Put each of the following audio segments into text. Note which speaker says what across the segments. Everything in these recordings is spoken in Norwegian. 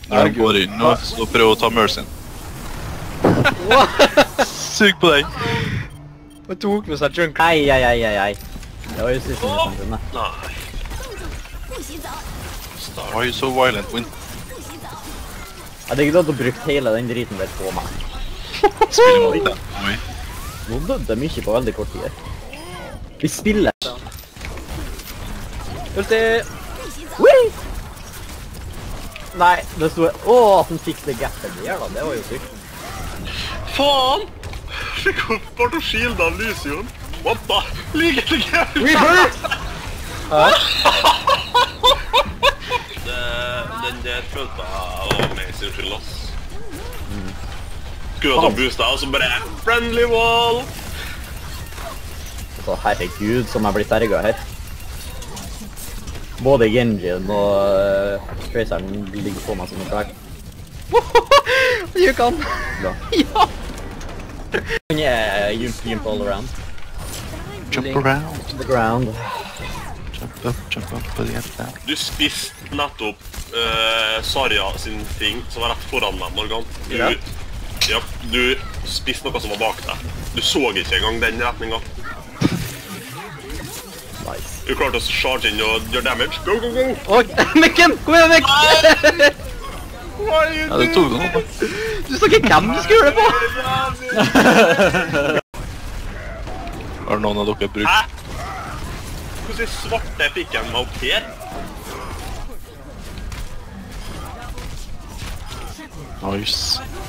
Speaker 1: Jeg går inn og prøver å ta Mercyen. Syk på deg.
Speaker 2: Og tok med seg junk.
Speaker 3: Ai. Det var jo siste minutten, da.
Speaker 1: Nei. Why are you so violent, Win?
Speaker 3: Jeg hadde ikke lov til å bruke hele den driten der på meg.
Speaker 1: Spiller mot det. Oi.
Speaker 3: Nå døde jeg mye på veldig kort tid. Vi spiller.
Speaker 2: Ulti!
Speaker 3: Whee! Nei, det stod... Åh, at den fikk det gappet der da, det var jo sykt.
Speaker 4: Faen! Fikk opp bort og shielda av Lucion. What the? Like det gøy!
Speaker 3: Reverse!
Speaker 4: Den der følte jeg var med sin skyld, ass. Skulle ha boostet, og så bare friendly wall!
Speaker 3: Så herregud, som jeg blir terget her. Både Genjin og Traceren ligger på meg som en dag.
Speaker 2: Du kan!
Speaker 3: Bra.
Speaker 2: Ja!
Speaker 3: Han er jump all around.
Speaker 1: Jump around.
Speaker 3: The ground.
Speaker 1: Jump up, but get down.
Speaker 4: Du spiste nettopp Saria sin ting som var rett foran deg, Morgan. Du spiste noe som var bak deg. Du så ikke engang den retningen.
Speaker 3: Nice.
Speaker 4: Du klarte å charge inn og gjøre damage. Go!
Speaker 2: Og Mikken! Kom igjen, Mikk!
Speaker 1: Ja, det tog den opp.
Speaker 2: Du så ikke hvem du skulle gjøre det på!
Speaker 1: Har noen av dere brukt?
Speaker 4: Hæ? Hvordan svarte fikk jeg meg opp her?
Speaker 1: Nice.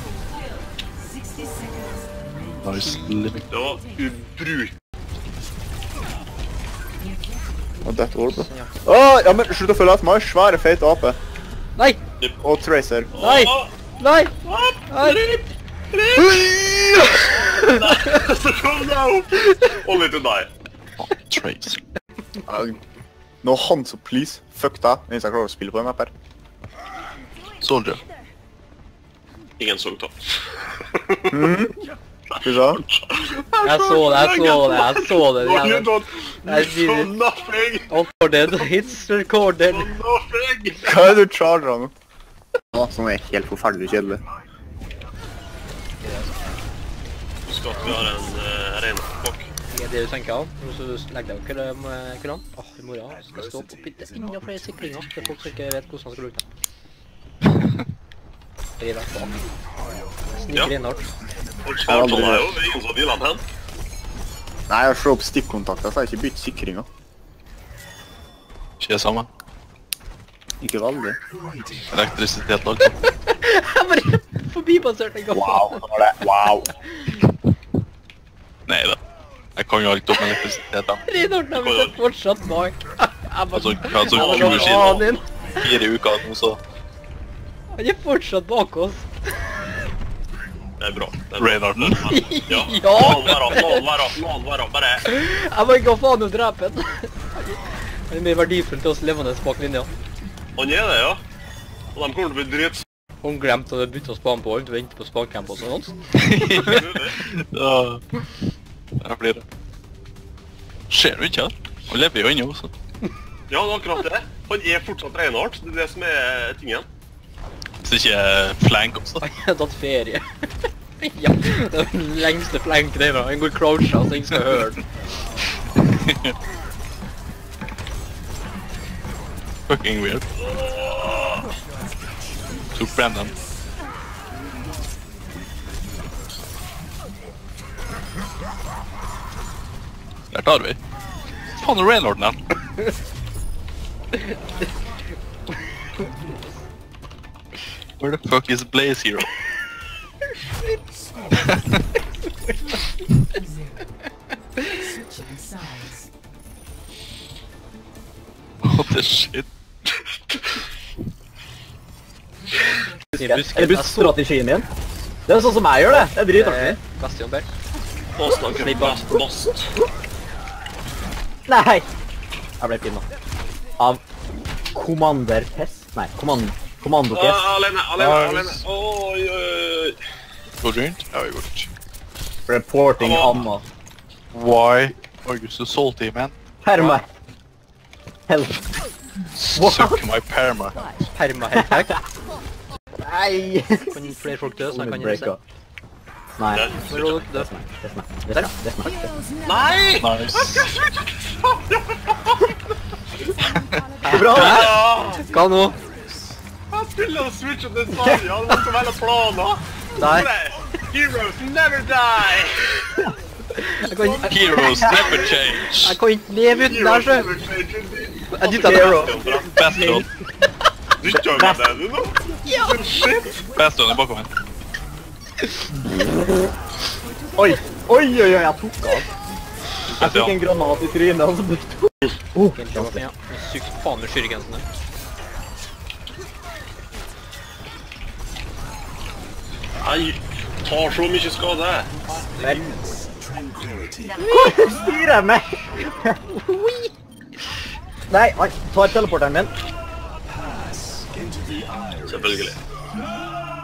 Speaker 1: Nice living.
Speaker 4: Det var ubruk.
Speaker 5: Og dette ordet. Ja, men slutt å følge at meg. Svære, feite ape.
Speaker 2: Nei!
Speaker 5: Og Tracer.
Speaker 2: Nei! Nei! Nei!
Speaker 4: Så kom det opp! Only to die.
Speaker 1: Trace.
Speaker 5: Nå han så please. Fuck deg. Hvis jeg klarer å spille på den app her.
Speaker 1: Soldier.
Speaker 4: Ingen såg ta.
Speaker 5: Skal vi se?
Speaker 2: Jeg så det.
Speaker 4: You saw nothing!
Speaker 2: Recorded. Hits recorded.
Speaker 4: Nothing!
Speaker 5: Hva er det du charger nå? Som er helt forferdelig kjedelig.
Speaker 4: Husk at vi har en regnbok.
Speaker 2: Det er det du tenker av. Så legger jeg dere kurant. Åh, mora skal stå på bitte enda flere sikringer. Det er folk som ikke vet hvordan man skal bruke dem. Det er rett bak. Snikker inn hardt.
Speaker 4: Og Charlton er jo ingen som vil han hen.
Speaker 5: Nei, jeg slår opp stikkontakter, så jeg har ikke bytt sikringer.
Speaker 1: Ikke det samme.
Speaker 5: Ikke veldig.
Speaker 1: Elektrisitet altså.
Speaker 2: Jeg bare forbipasert en gang.
Speaker 5: Wow, hva var det? Wow.
Speaker 1: Nei da. Jeg kan jo alt om elektrisitet da.
Speaker 2: Reinhardt har vi sett fortsatt bak.
Speaker 1: Altså 20
Speaker 2: Jeg
Speaker 1: kilo.
Speaker 2: var
Speaker 1: 4 uker nå, så...
Speaker 2: Han er fortsatt bak oss.
Speaker 4: Det er bra.
Speaker 1: Reinhardt.
Speaker 4: Ja.
Speaker 2: Ja.
Speaker 4: Noen var bare...
Speaker 2: Jeg må ikke ha faen å drepe den. Han er mer verdifull til oss levende bak linja.
Speaker 4: Han er det, ja. Og de kommer til å bli drit.
Speaker 2: Hun glemte å bytte å spane på han til å vente på spanecamp og sånt.
Speaker 1: Ja. Der blir det. Ser du ikke det? Han lever jo inne også.
Speaker 4: Ja, det er akkurat det. Han er fortsatt Reinhardt. Det er det som er tingen.
Speaker 1: Hvis det ikke er flank også.
Speaker 2: Han har tatt ferie. Ja, det er den lengste flanken der. Han går croucha så ingen skal høre den.
Speaker 1: Fucking weird. Tok Brandon. Der tar vi. Faen er Reinhardt her? Where the fuck is Blaze Hero? What the shit?
Speaker 3: Er det strategien min? Det er sånn som jeg gjør det. Det er dritartig.
Speaker 2: Bastion Berg.
Speaker 4: Påstand ikke bast.
Speaker 3: Nei! Jeg ble pinnet. Av Commander Pest? Nei, Kommando Pest.
Speaker 4: Alene. Oi.
Speaker 1: Går du rundt? Ja, vi går rundt.
Speaker 3: Reporting Amma.
Speaker 1: Why are you so salty, man?
Speaker 3: Perma. Help.
Speaker 1: Suck my perma.
Speaker 2: Perma-helphack.
Speaker 3: Nei!
Speaker 2: Kan flere folk dø, så jeg kan
Speaker 3: Break
Speaker 2: ruse.
Speaker 3: up. Nei.
Speaker 4: Der.
Speaker 2: Hvor lå dere dø?
Speaker 3: Det er meg. Det er meg. Det er meg. Det er meg.
Speaker 4: Nei!
Speaker 1: Nice.
Speaker 3: Bra!
Speaker 2: Hva nå?
Speaker 4: Jeg spiller og switcher til Sarja, det var så veldig planer.
Speaker 2: Nei.
Speaker 4: Heroes never die!
Speaker 2: Jeg kan ikke
Speaker 1: Heroes never change.
Speaker 2: leve uten der, så.
Speaker 4: Never change indeed.
Speaker 2: Jeg dyttet det.
Speaker 1: Bastion.
Speaker 4: Du kjører med det, du nå?
Speaker 1: Bastion i bakover.
Speaker 3: Oi! Oi, oi, oi, jeg tok av. Jeg fikk en granat i trynet, og så brukte
Speaker 2: Ja, jeg sugde faen med skyregensen der.
Speaker 4: Nei, tar så mye skade.
Speaker 3: Hvor styrer jeg meg? Nei, oi, ta teleporteren min.
Speaker 4: Selvfølgelig.